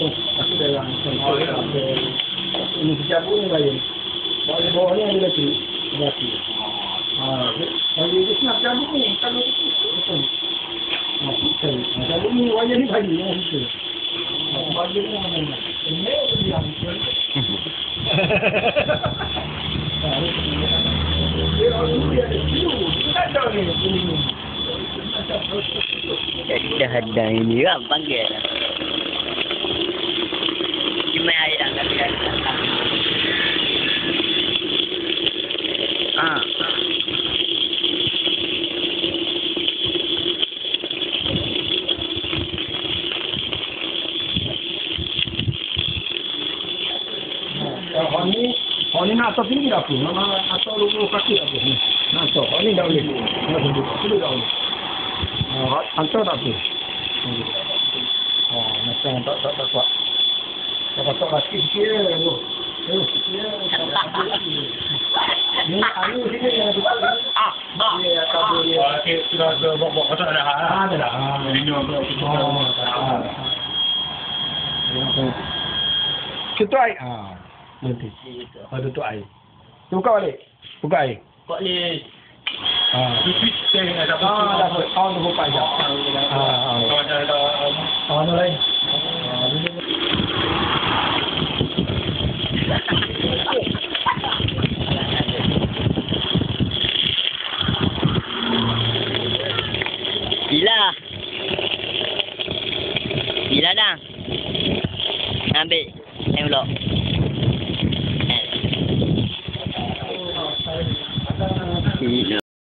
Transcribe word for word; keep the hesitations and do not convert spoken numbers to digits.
tu. Aku dah yang contoh ada ini jabu ni lain. Bawah bawah ni ada lagi. Lagi. Ah, kalau itu nak jabu ni kalau itu betul. Ah, betul. Jabu ni wayar ni bagi ya betul. Ah, bagi ni mana ni? Ini dia yang betul. Ah, dia orang dia itu. Tak tahu ni. Dah ada ini kan panggil. Cuma air dah kan. Ah. Kalau ni, kalau ni nak atas tinggi tak apa. Nama atas lupa kaki tak apa. Nak atas. Kalau ni dah boleh. Nak duduk. Duduk dah boleh. Hantar tak apa. Oh, macam tak tak tak kuat. Tak tak lagi sikit je tu. Tu sikit. Ni ayu sikit yang tu. Ah, ah. Dia kabel dia. Okey, sudah ke bok-bok tak ada. Ah, ada dah. Ini apa kita. Kita air. Ah. Nanti. Ada tu air. Buka balik. Buka air. Buat ni. Ah, Tipis saya ada apa? Ah, dapat. Tahun dua puluh empat jam. Ah, ah. Kalau ada ada Tahun lain. Bila? Bila dah? Ambil. Tengok.